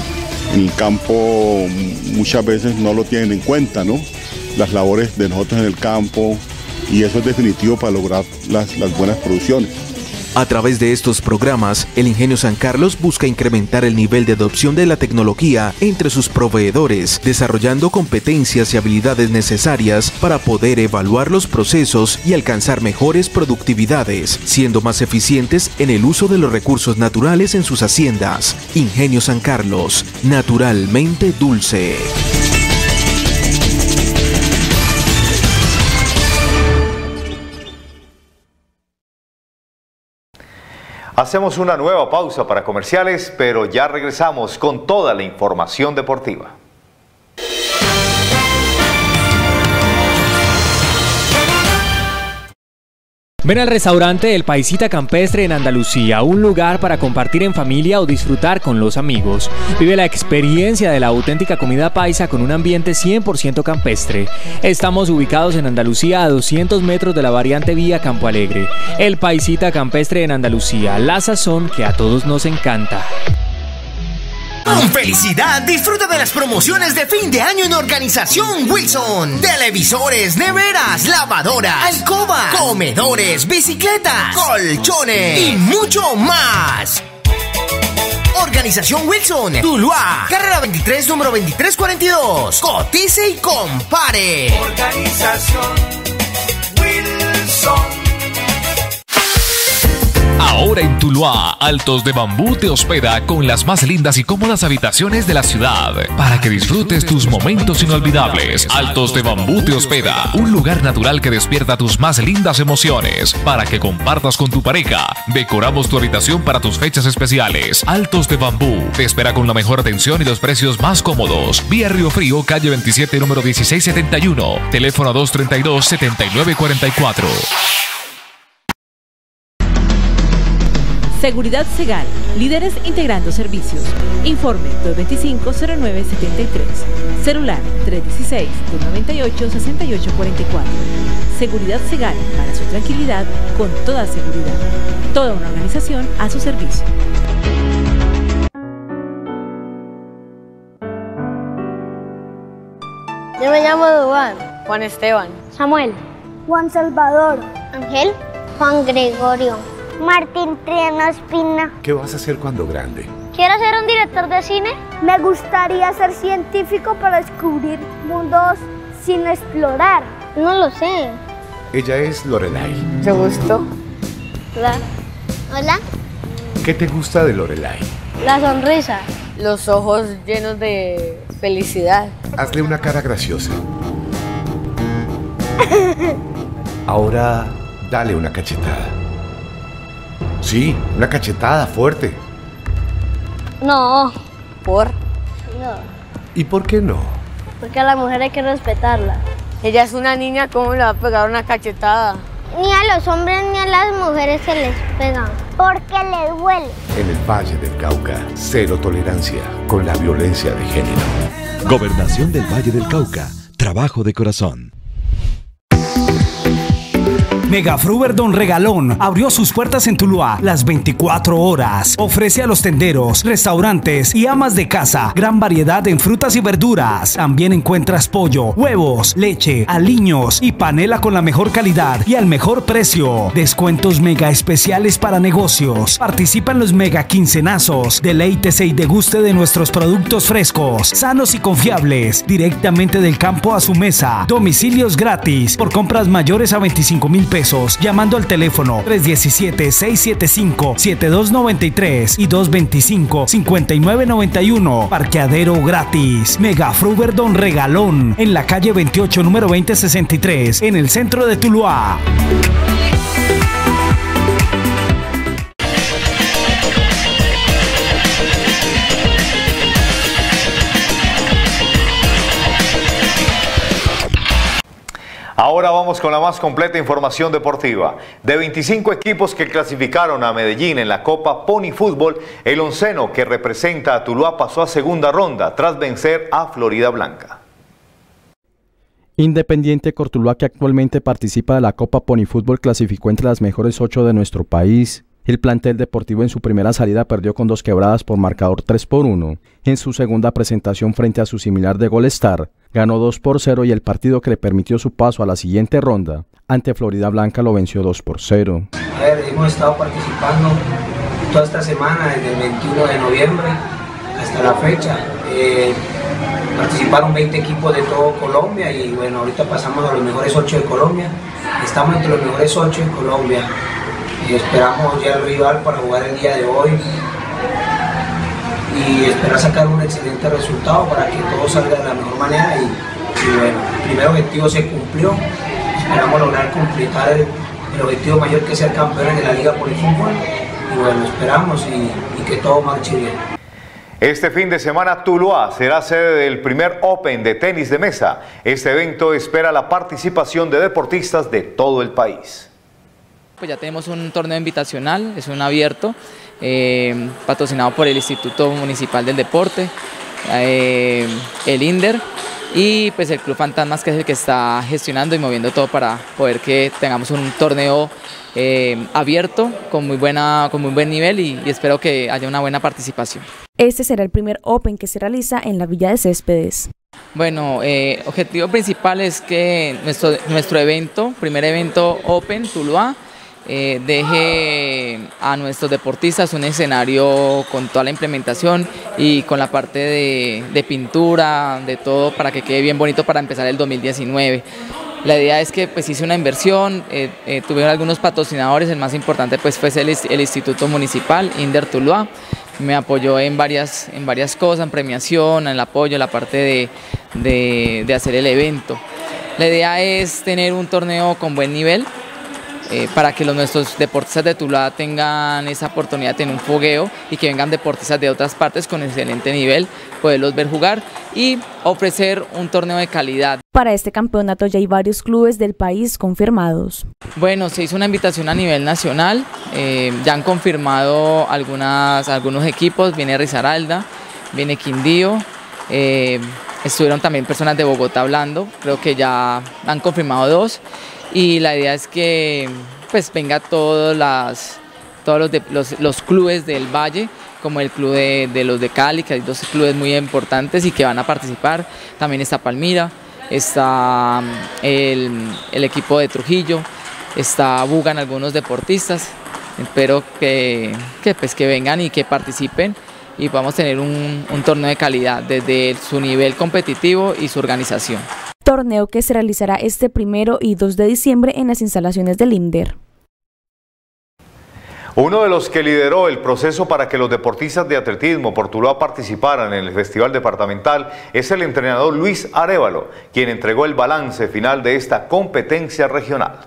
el campo muchas veces no lo tienen en cuenta, ¿no? Las labores de nosotros en el campo, y eso es definitivo para lograr las, las buenas producciones. A través de estos programas, el Ingenio San Carlos busca incrementar el nivel de adopción de la tecnología entre sus proveedores, desarrollando competencias y habilidades necesarias para poder evaluar los procesos y alcanzar mejores productividades, siendo más eficientes en el uso de los recursos naturales en sus haciendas. Ingenio San Carlos, naturalmente dulce. Hacemos una nueva pausa para comerciales, pero ya regresamos con toda la información deportiva. Ven al restaurante El Paisita Campestre en Andalucía, un lugar para compartir en familia o disfrutar con los amigos. Vive la experiencia de la auténtica comida paisa con un ambiente cien por ciento campestre. Estamos ubicados en Andalucía a doscientos metros de la variante vía Campo Alegre. El Paisita Campestre en Andalucía, la sazón que a todos nos encanta. Con felicidad, disfruta de las promociones de fin de año en Organización Wilson. Televisores, neveras, lavadora, alcoba, comedores, bicicletas, colchones y mucho más. Organización Wilson, Tuluá, carrera veintitrés, número veintitrés cuarenta y dos. Cotice y compare. Organización Wilson. Ahora en Tuluá, Altos de Bambú te hospeda con las más lindas y cómodas habitaciones de la ciudad para que disfrutes tus momentos inolvidables. Altos de Bambú te hospeda, un lugar natural que despierta tus más lindas emociones para que compartas con tu pareja. Decoramos tu habitación para tus fechas especiales. Altos de Bambú te espera con la mejor atención y los precios más cómodos. Vía Río Frío, calle veintisiete, número dieciséis setenta y uno. Teléfono dos treinta y dos, setenta y nueve cuarenta y cuatro. Seguridad Segal, líderes integrando servicios. Informe dos dos cinco, cero nueve siete tres. Celular tres uno seis, dos nueve ocho, seis ocho cuatro cuatro. Seguridad Segal, para su tranquilidad, con toda seguridad. Toda una organización a su servicio. Yo me llamo Duván. Juan Esteban. Samuel. Juan Salvador. Ángel. Juan Gregorio. Martín Triano Espina. ¿Qué vas a hacer cuando grande? ¿Quiero ser un director de cine? Me gustaría ser científico para descubrir mundos sin explorar. No lo sé. Ella es Lorelai. Mucho gusto. Hola. Hola. ¿Qué te gusta de Lorelai? La sonrisa. Los ojos llenos de felicidad. Hazle una cara graciosa. Ahora, dale una cachetada. Sí, una cachetada fuerte. No. ¿Por? No. ¿Y por qué no? Porque a la mujer hay que respetarla. Ella es una niña, ¿cómo le va a pegar una cachetada? Ni a los hombres ni a las mujeres se les pegan. Porque les duele. En el Valle del Cauca, cero tolerancia con la violencia de género. Gobernación del Valle del Cauca. Trabajo de corazón. Megafruber Don Regalón abrió sus puertas en Tuluá las veinticuatro horas. Ofrece a los tenderos, restaurantes y amas de casa gran variedad en frutas y verduras. También encuentras pollo, huevos, leche, aliños y panela con la mejor calidad y al mejor precio. Descuentos mega especiales para negocios. Participa en los mega quincenazos. Deleítese y deguste de nuestros productos frescos, sanos y confiables. Directamente del campo a su mesa. Domicilios gratis por compras mayores a veinticinco mil pesos. Llamando al teléfono tres uno siete, seis siete cinco, siete dos nueve tres y dos dos cinco, cinco nueve nueve uno. Parqueadero gratis. Megafruber Don Regalón en la calle veintiocho, número veinte sesenta y tres, en el centro de Tuluá. Ahora vamos con la más completa información deportiva. De veinticinco equipos que clasificaron a Medellín en la Copa Pony Fútbol, el onceno que representa a Tuluá pasó a segunda ronda tras vencer a Florida Blanca. Independiente Cortuluá, que actualmente participa de la Copa Pony Fútbol, clasificó entre las mejores ocho de nuestro país. El plantel deportivo en su primera salida perdió con dos quebradas por marcador tres por uno. En su segunda presentación frente a su similar de Golestar, ganó dos por cero y el partido que le permitió su paso a la siguiente ronda ante Florida Blanca lo venció dos por cero. A ver, hemos estado participando toda esta semana, desde el veintiuno de noviembre hasta la fecha. Eh, participaron veinte equipos de todo Colombia y bueno, ahorita pasamos a los mejores ocho de Colombia. Estamos entre los mejores ocho de Colombia. Y esperamos ya el rival para jugar el día de hoy y esperar sacar un excelente resultado para que todo salga de la mejor manera y, y bueno, el primer objetivo se cumplió, esperamos lograr completar el, el objetivo mayor que es ser campeones de la Liga Pony Fútbol y bueno, esperamos y, y que todo marche bien. Este fin de semana Tuluá será sede del primer Open de tenis de mesa. Este evento espera la participación de deportistas de todo el país. pues ya tenemos un torneo invitacional, es un abierto, eh, patrocinado por el Instituto Municipal del Deporte, eh, el INDER y pues el Club Fantasmas, que es el que está gestionando y moviendo todo para poder que tengamos un torneo eh, abierto con muy, buena, con muy buen nivel y, y espero que haya una buena participación. Este será el primer Open que se realiza en la Villa de Céspedes. Bueno, eh, objetivo principal es que nuestro, nuestro evento, primer evento Open Tuluá, eh, deje a nuestros deportistas un escenario con toda la implementación y con la parte de, de pintura, de todo, para que quede bien bonito para empezar el dos mil diecinueve. La idea es que pues hice una inversión, eh, eh, tuvieron algunos patrocinadores, el más importante pues fue el, el Instituto Municipal, INDER Tuluá, me apoyó en varias, en varias cosas, en premiación, en el apoyo, en la parte de, de, de hacer el evento. La idea es tener un torneo con buen nivel, eh, para que los, nuestros deportistas de Tuluá tengan esa oportunidad de tener un fogueo y que vengan deportistas de otras partes con excelente nivel, poderlos ver jugar y ofrecer un torneo de calidad. Para este campeonato ya hay varios clubes del país confirmados. Bueno, se hizo una invitación a nivel nacional, eh, ya han confirmado algunas, algunos equipos, viene Risaralda, viene Quindío, eh, estuvieron también personas de Bogotá hablando, creo que ya han confirmado dos y la idea es que pues venga todos, las, todos los, de, los, los clubes del Valle, como el club de, de los de Cali, que hay dos clubes muy importantes y que van a participar, también está Palmira, está el, el equipo de Trujillo, está Bugan, algunos deportistas, espero que, que, pues, que vengan y que participen y podamos tener un, un torneo de calidad desde su nivel competitivo y su organización. Torneo que se realizará este primero y dos de diciembre en las instalaciones del INDER. Uno de los que lideró el proceso para que los deportistas de atletismo por Tuluá participaran en el Festival Departamental es el entrenador Luis Arévalo, quien entregó el balance final de esta competencia regional.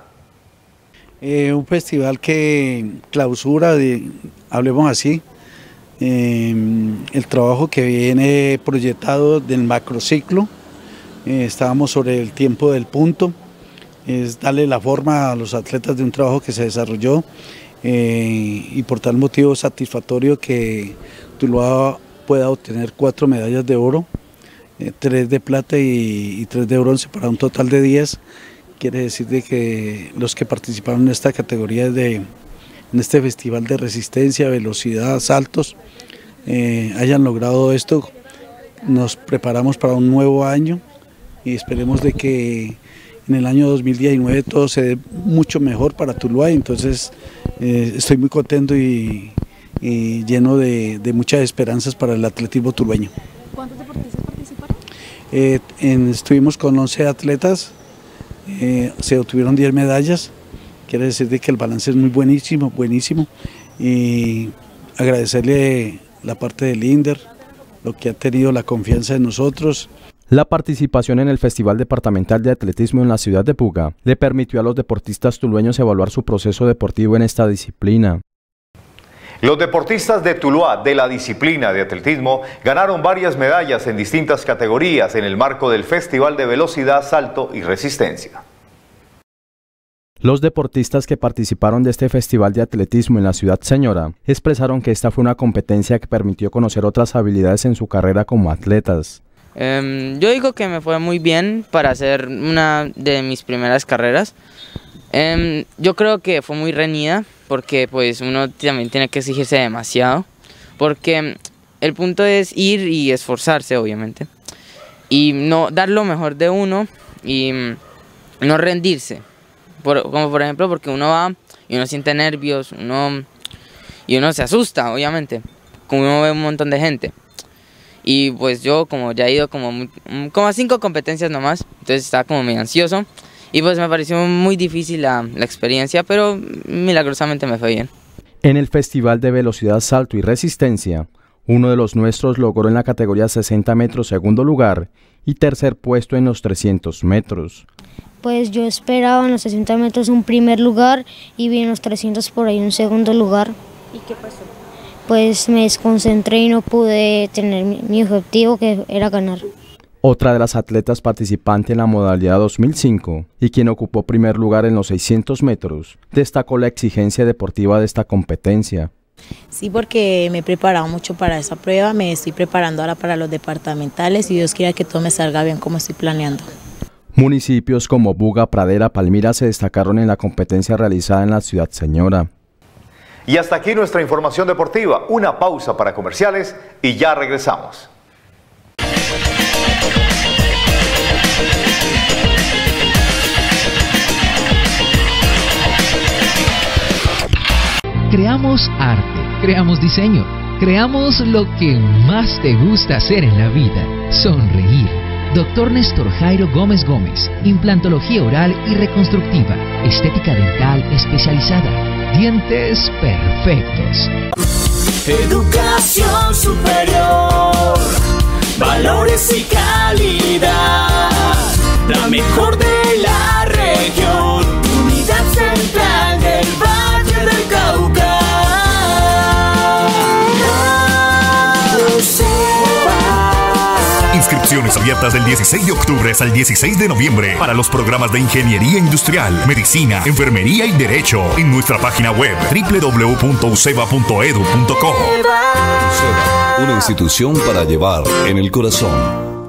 Eh, un festival que clausura, de, hablemos así, eh, el trabajo que viene proyectado del macrociclo. Eh, estábamos sobre el tiempo del punto, es darle la forma a los atletas de un trabajo que se desarrolló. Eh, y por tal motivo satisfactorio que Tuluá pueda obtener cuatro medallas de oro, eh, tres de plata y, y tres de bronce para un total de diez. Quiere decir de que los que participaron en esta categoría de, en este festival de resistencia, velocidad, saltos, eh, hayan logrado esto. Nos preparamos para un nuevo año y esperemos de que en el año dos mil diecinueve todo se dé mucho mejor para Tuluá, entonces eh, estoy muy contento y, y lleno de, de muchas esperanzas para el atletismo tulueño. ¿Cuántos deportistas participaron? Eh, en, estuvimos con once atletas, eh, se obtuvieron diez medallas, quiere decir de que el balance es muy buenísimo, buenísimo, y agradecerle la parte del INDER, lo que ha tenido la confianza en nosotros. La participación en el Festival Departamental de Atletismo en la ciudad de Buga le permitió a los deportistas tulueños evaluar su proceso deportivo en esta disciplina. Los deportistas de Tuluá de la disciplina de atletismo ganaron varias medallas en distintas categorías en el marco del Festival de Velocidad, Salto y Resistencia. Los deportistas que participaron de este festival de atletismo en la ciudad señora expresaron que esta fue una competencia que permitió conocer otras habilidades en su carrera como atletas. Um, yo digo que me fue muy bien para hacer una de mis primeras carreras. Um, yo creo que fue muy reñida porque pues uno también tiene que exigirse demasiado, porque el punto es ir y esforzarse, obviamente, y no dar lo mejor de uno y no rendirse, por, como por ejemplo porque uno va y uno siente nervios, uno, y uno se asusta, obviamente, como uno ve un montón de gente. Y pues yo como ya he ido como, como a cinco competencias nomás, entonces estaba como medio ansioso y pues me pareció muy difícil la, la experiencia, pero milagrosamente me fue bien. En el Festival de Velocidad, Salto y Resistencia, uno de los nuestros logró en la categoría sesenta metros segundo lugar y tercer puesto en los trescientos metros. Pues yo esperaba en los sesenta metros un primer lugar y vi en los trescientos por ahí un segundo lugar. ¿Y qué pasó? Pues me desconcentré y no pude tener mi, mi objetivo, que era ganar. Otra de las atletas participantes en la modalidad dos mil cinco y quien ocupó primer lugar en los seiscientos metros, destacó la exigencia deportiva de esta competencia. Sí, porque me he preparado mucho para esa prueba, me estoy preparando ahora para los departamentales y Dios quiera que todo me salga bien como estoy planeando. Municipios como Buga, Pradera, Palmira se destacaron en la competencia realizada en la Ciudad Señora. Y hasta aquí nuestra información deportiva. Una pausa para comerciales y ya regresamos. Creamos arte, creamos diseño, creamos lo que más te gusta hacer en la vida, sonreír. Doctor Néstor Jairo Gómez Gómez, implantología oral y reconstructiva, estética dental especializada, dientes perfectos. Educación superior, valores y calidad, la mejor de la región, unidad central del Valle del Cauca. Inscripciones abiertas del dieciséis de octubre hasta el dieciséis de noviembre para los programas de Ingeniería Industrial, Medicina, Enfermería y Derecho en nuestra página web doble u doble u doble u punto u s e b a punto e d u punto co. UCEBA, una institución para llevar en el corazón.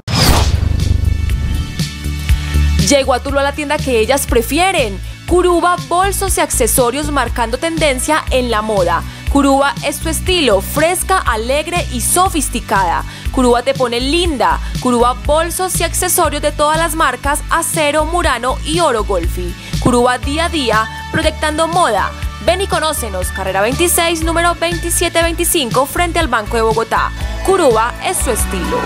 Llegó a Tuluá la tienda que ellas prefieren. Curuba, bolsos y accesorios marcando tendencia en la moda. Curuba es tu estilo, fresca, alegre y sofisticada. Curuba te pone linda. Curuba, bolsos y accesorios de todas las marcas, Acero, Murano y Oro Golfi. Curuba día a día, proyectando moda. Ven y conócenos, carrera veintiséis, número veintisiete veinticinco, frente al Banco de Bogotá. Curuba es su estilo.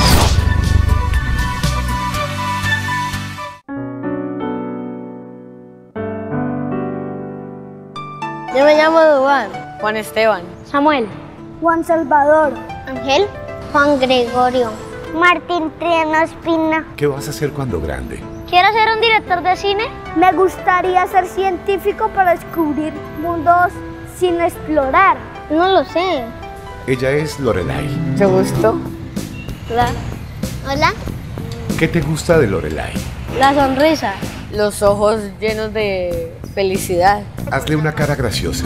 Yo me llamo Duván. Juan Esteban. Samuel. Juan Salvador. Ángel. Juan Gregorio. Martín Triana Espina. ¿Qué vas a hacer cuando grande? ¿Quiero ser un director de cine? Me gustaría ser científico para descubrir mundos sin explorar. No lo sé. Ella es Lorelai. ¿Te gustó? Hola. Hola. ¿Qué te gusta de Lorelai? La sonrisa. Los ojos llenos de felicidad. Hazle una cara graciosa.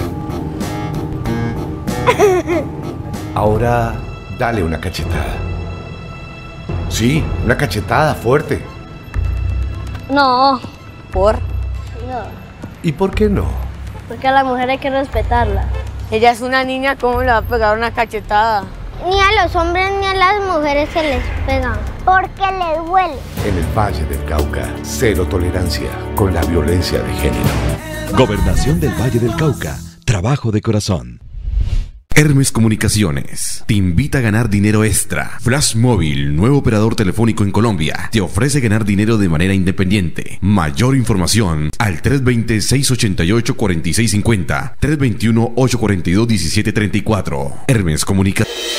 Ahora, dale una cachetada. Sí, una cachetada fuerte. No. ¿Por? No. ¿Y por qué no? Porque a la mujer hay que respetarla. Ella es una niña, ¿cómo le va a pegar una cachetada? Ni a los hombres ni a las mujeres se les pegan. Porque les duele. En el Valle del Cauca, cero tolerancia con la violencia de género. Gobernación del Valle del Cauca. Trabajo de corazón. Hermes Comunicaciones te invita a ganar dinero extra. Flash Móvil, nuevo operador telefónico en Colombia, te ofrece ganar dinero de manera independiente. Mayor información al tres dos cero, seis ocho ocho, cuatro seis cinco cero, tres dos uno, ocho cuatro dos, uno siete tres cuatro. Hermes Comunicaciones.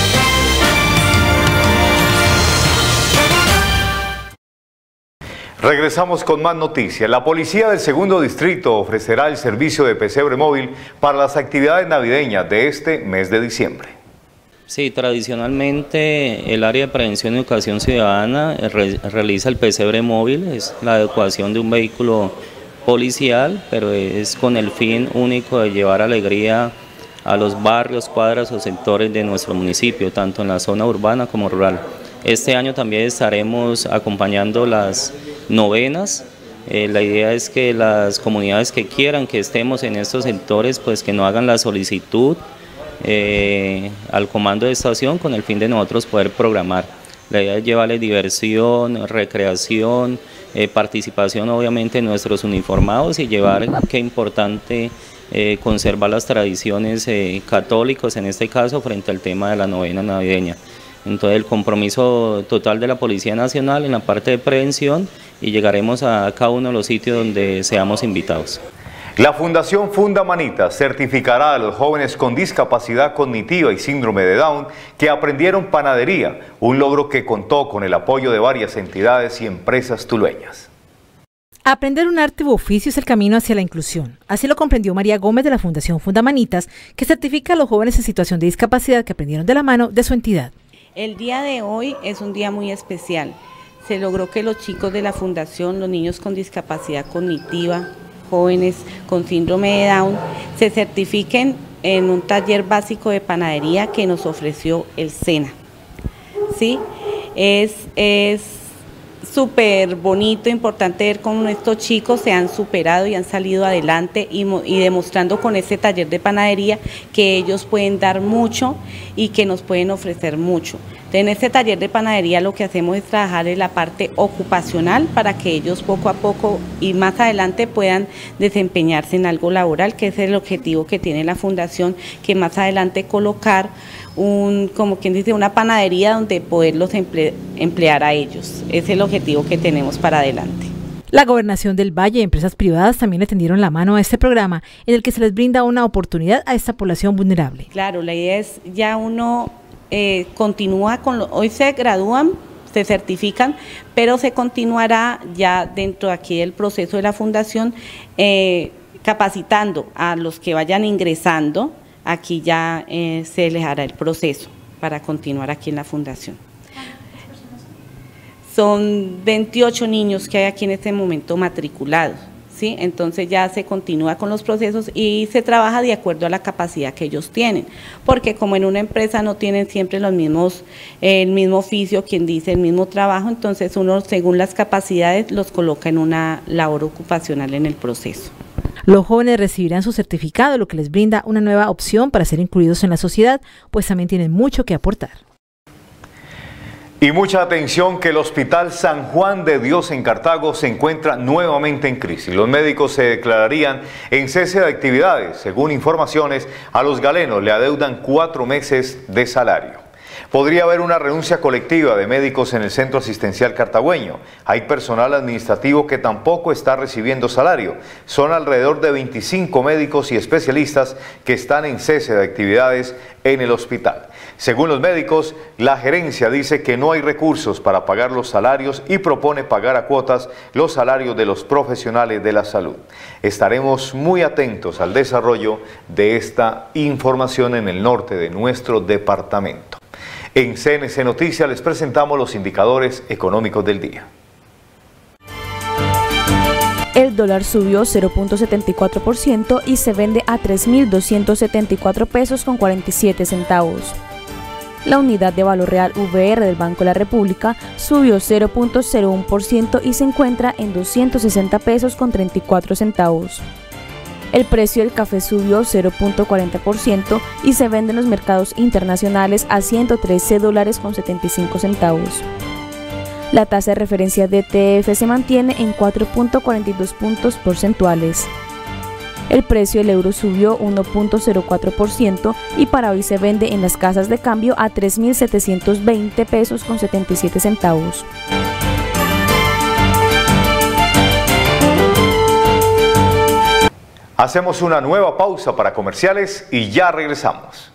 Regresamos con más noticias. La Policía del Segundo Distrito ofrecerá el servicio de pesebre móvil para las actividades navideñas de este mes de diciembre. Sí, tradicionalmente el área de prevención y educación ciudadana re realiza el pesebre móvil, es la adecuación de un vehículo policial, pero es con el fin único de llevar alegría a los barrios, cuadras o sectores de nuestro municipio, tanto en la zona urbana como rural. Este año también estaremos acompañando las novenas. Eh, la idea es que las comunidades que quieran que estemos en estos sectores, pues que no hagan la solicitud eh, al comando de estación con el fin de nosotros poder programar. La idea es llevarles diversión, recreación, eh, participación obviamente en nuestros uniformados y llevar, qué importante, eh, conservar las tradiciones eh, católicas en este caso frente al tema de la novena navideña. Entonces el compromiso total de la Policía Nacional en la parte de prevención y llegaremos a cada uno de los sitios donde seamos invitados. La Fundación Fundamanitas certificará a los jóvenes con discapacidad cognitiva y síndrome de Down que aprendieron panadería, un logro que contó con el apoyo de varias entidades y empresas tulueñas. Aprender un arte u oficio es el camino hacia la inclusión. Así lo comprendió María Gómez de la Fundación Fundamanitas, que certifica a los jóvenes en situación de discapacidad que aprendieron de la mano de su entidad. El día de hoy es un día muy especial. Se logró que los chicos de la fundación, los niños con discapacidad cognitiva, jóvenes con síndrome de Down, se certifiquen en un taller básico de panadería que nos ofreció el SENA. ¿Sí? Es es súper bonito, importante ver cómo estos chicos se han superado y han salido adelante y, y demostrando con este taller de panadería que ellos pueden dar mucho y que nos pueden ofrecer mucho. En este taller de panadería lo que hacemos es trabajar en la parte ocupacional para que ellos poco a poco y más adelante puedan desempeñarse en algo laboral, que es el objetivo que tiene la fundación, que más adelante colocar un, como quien dice, una panadería donde poderlos emple, emplear a ellos. Es el objetivo que tenemos para adelante. La Gobernación del Valle y empresas privadas también le tendieron la mano a este programa en el que se les brinda una oportunidad a esta población vulnerable. Claro, la idea es ya uno eh, continúa con, lo, hoy se gradúan, se certifican, pero se continuará ya dentro de aquí del proceso de la fundación eh, capacitando a los que vayan ingresando, aquí ya eh, se les hará el proceso para continuar aquí en la fundación. Son veintiocho niños que hay aquí en este momento matriculados, ¿sí? Entonces ya se continúa con los procesos y se trabaja de acuerdo a la capacidad que ellos tienen, porque como en una empresa no tienen siempre los mismos, eh, el mismo oficio, quien dice el mismo trabajo, entonces uno según las capacidades los coloca en una labor ocupacional en el proceso. Los jóvenes recibirán su certificado, lo que les brinda una nueva opción para ser incluidos en la sociedad, pues también tienen mucho que aportar. Y mucha atención que el Hospital San Juan de Dios en Cartago se encuentra nuevamente en crisis. Los médicos se declararían en cese de actividades. Según informaciones, a los galenos le adeudan cuatro meses de salario. Podría haber una renuncia colectiva de médicos en el centro asistencial cartagüeño. Hay personal administrativo que tampoco está recibiendo salario. Son alrededor de veinticinco médicos y especialistas que están en cese de actividades en el hospital. Según los médicos, la gerencia dice que no hay recursos para pagar los salarios y propone pagar a cuotas los salarios de los profesionales de la salud. Estaremos muy atentos al desarrollo de esta información en el norte de nuestro departamento. En C N C Noticias les presentamos los indicadores económicos del día. El dólar subió cero punto setenta y cuatro por ciento y se vende a tres mil doscientos setenta y cuatro pesos con cuarenta y siete centavos. La unidad de valor real V R del Banco de la República subió cero punto cero uno por ciento y se encuentra en doscientos sesenta pesos con treinta y cuatro centavos. El precio del café subió cero punto cuarenta por ciento y se vende en los mercados internacionales a ciento trece dólares con setenta y cinco centavos. La tasa de referencia de T F se mantiene en cuatro punto cuarenta y dos puntos porcentuales. El precio del euro subió uno punto cero cuatro por ciento y para hoy se vende en las casas de cambio a tres mil setecientos veinte pesos con setenta y siete centavos. Hacemos una nueva pausa para comerciales y ya regresamos.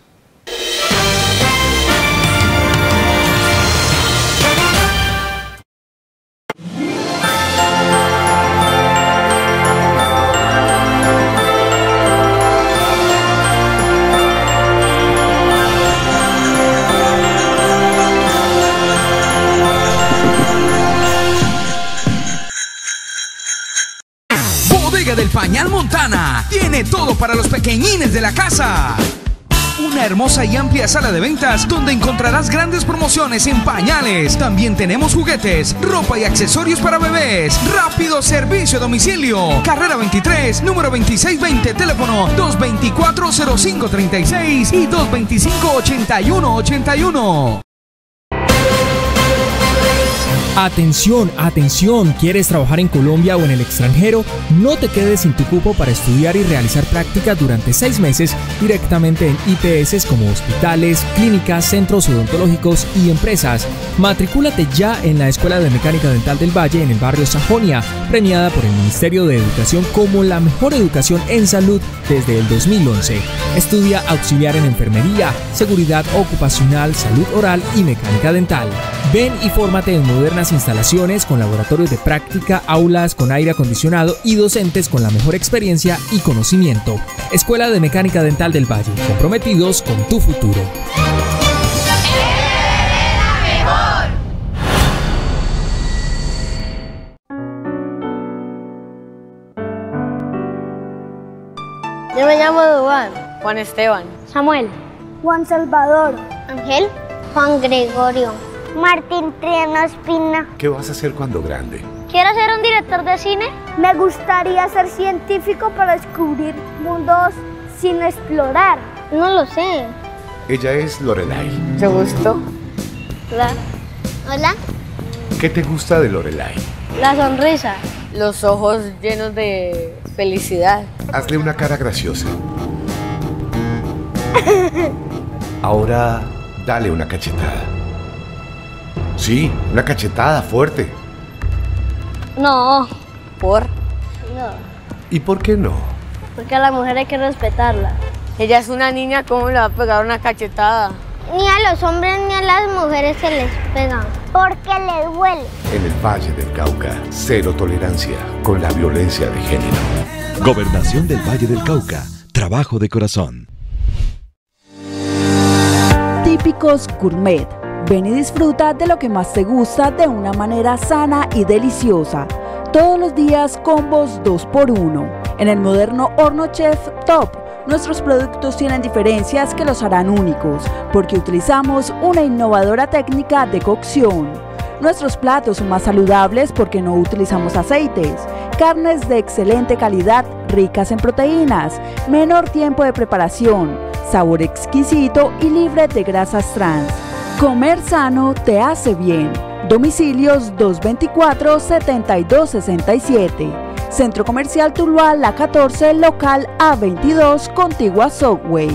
Del Pañal Montana tiene todo para los pequeñines de la casa. Una hermosa y amplia sala de ventas donde encontrarás grandes promociones en pañales. También tenemos juguetes, ropa y accesorios para bebés. Rápido servicio a domicilio. Carrera veintitrés, número veintiséis veinte, teléfono dos veinticuatro cero cinco treinta y seis y dos veinticinco ochenta y uno ochenta y uno. Atención, atención, ¿quieres trabajar en Colombia o en el extranjero? No te quedes sin tu cupo para estudiar y realizar prácticas durante seis meses directamente en I P S como hospitales, clínicas, centros odontológicos y empresas. Matricúlate ya en la Escuela de Mecánica Dental del Valle en el barrio Sajonia, premiada por el Ministerio de Educación como la mejor educación en salud desde el dos mil once. Estudia auxiliar en enfermería, seguridad ocupacional, salud oral y mecánica dental. Ven y fórmate en modernas instalaciones con laboratorios de práctica, aulas con aire acondicionado y docentes con la mejor experiencia y conocimiento. Escuela de Mecánica Dental del Valle, comprometidos con tu futuro. Yo me llamo Duván. Juan Esteban. Samuel. Juan Salvador. Ángel. Juan Gregorio. Martín Triano Espina. ¿Qué vas a hacer cuando grande? ¿Quiero ser un director de cine? Me gustaría ser científico para descubrir mundos sin explorar. No lo sé. Ella es Lorelai. Mucho gusto. Hola. Hola. ¿Qué te gusta de Lorelai? La sonrisa. Los ojos llenos de felicidad. Hazle una cara graciosa. Ahora, dale una cachetada. Sí, una cachetada fuerte. No. ¿Por? No. ¿Y por qué no? Porque a la mujer hay que respetarla. Ella es una niña, ¿cómo le va a pegar una cachetada? Ni a los hombres ni a las mujeres se les pegan. Porque les duele. En el Valle del Cauca, cero tolerancia con la violencia de género. Gobernación del Valle del Cauca. Trabajo de corazón. Típicos Gourmet. Ven y disfruta de lo que más te gusta de una manera sana y deliciosa. Todos los días combos dos por uno. En el moderno Horno Chef Top, nuestros productos tienen diferencias que los harán únicos, porque utilizamos una innovadora técnica de cocción. Nuestros platos son más saludables porque no utilizamos aceites, carnes de excelente calidad, ricas en proteínas, menor tiempo de preparación, sabor exquisito y libre de grasas trans. Comer sano te hace bien. Domicilios dos veinticuatro, setenta y dos sesenta y siete. Centro Comercial Tuluá, La catorce, local A veintidós, contigua Subway.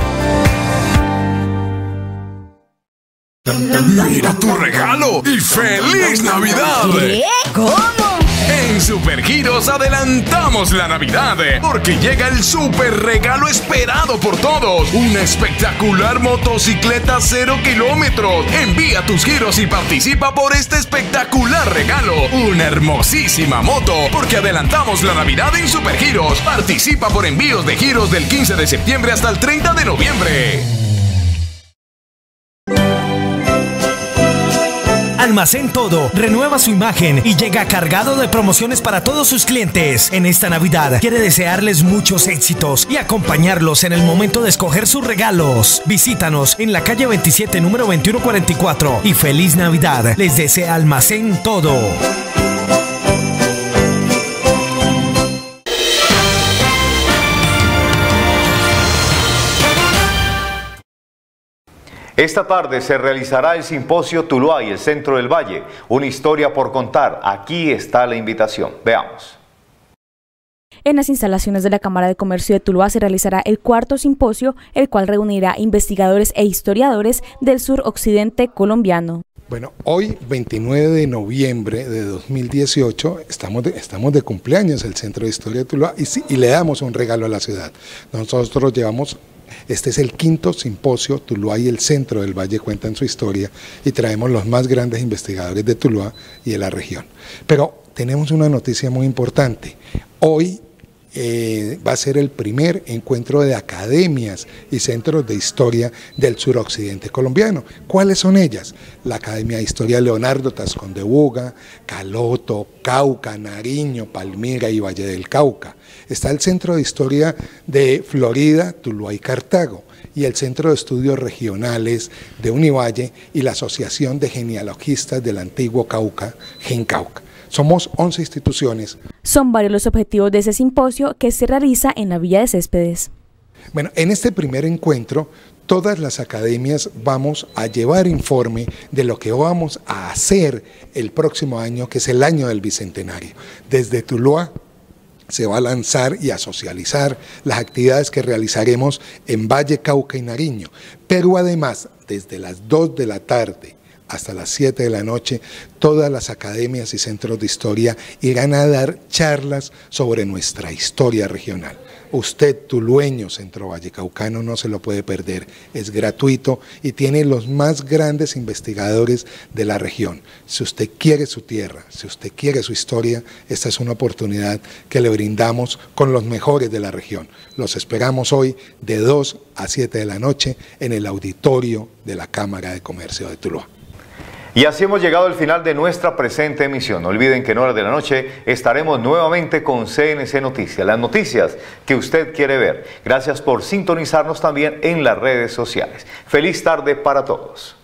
¡Mira tu regalo! ¡Y feliz Navidad! ¿Qué? ¿Cómo? En Supergiros adelantamos la Navidad porque llega el super regalo esperado por todos. Una espectacular motocicleta cero kilómetros. Envía tus giros y participa por este espectacular regalo. Una hermosísima moto porque adelantamos la Navidad en Supergiros. Participa por envíos de giros del quince de septiembre hasta el treinta de noviembre. Almacén Todo renueva su imagen y llega cargado de promociones para todos sus clientes. En esta Navidad quiere desearles muchos éxitos y acompañarlos en el momento de escoger sus regalos. Visítanos en la calle veintisiete, número veintiuno cuarenta y cuatro y feliz Navidad. Les desea Almacén Todo. Esta tarde se realizará el simposio Tuluá y el Centro del Valle, una historia por contar. Aquí está la invitación. Veamos. En las instalaciones de la Cámara de Comercio de Tuluá se realizará el cuarto simposio, el cual reunirá investigadores e historiadores del suroccidente colombiano. Bueno, hoy, veintinueve de noviembre de dos mil dieciocho, estamos de, estamos de cumpleaños el Centro de Historia de Tuluá y, y le damos un regalo a la ciudad. Nosotros llevamos... Este es el quinto simposio Tuluá y el Centro del Valle cuentan su historia y traemos los más grandes investigadores de Tuluá y de la región. Pero tenemos una noticia muy importante. Hoy eh, va a ser el primer encuentro de academias y centros de historia del suroccidente colombiano. ¿Cuáles son ellas? La Academia de Historia Leonardo Tascón de Buga, Caloto, Cauca, Nariño, Palmira y Valle del Cauca. Está el Centro de Historia de Florida, Tuluá y Cartago, y el Centro de Estudios Regionales de Univalle y la Asociación de Genealogistas del Antiguo Cauca, GenCauca. Somos once instituciones. Son varios los objetivos de ese simposio que se realiza en la Villa de Céspedes. Bueno, en este primer encuentro, todas las academias vamos a llevar informe de lo que vamos a hacer el próximo año, que es el año del Bicentenario. Desde Tuluá se va a lanzar y a socializar las actividades que realizaremos en Valle, Cauca y Nariño, pero además desde las dos de la tarde hasta las siete de la noche, todas las academias y centros de historia irán a dar charlas sobre nuestra historia regional. Usted, tulueño centro vallecaucano, no se lo puede perder, es gratuito y tiene los más grandes investigadores de la región. Si usted quiere su tierra, si usted quiere su historia, esta es una oportunidad que le brindamos con los mejores de la región. Los esperamos hoy de dos a siete de la noche en el auditorio de la Cámara de Comercio de Tuluá. Y así hemos llegado al final de nuestra presente emisión. No olviden que en horas de la noche estaremos nuevamente con C N C Noticias, las noticias que usted quiere ver. Gracias por sintonizarnos también en las redes sociales. Feliz tarde para todos.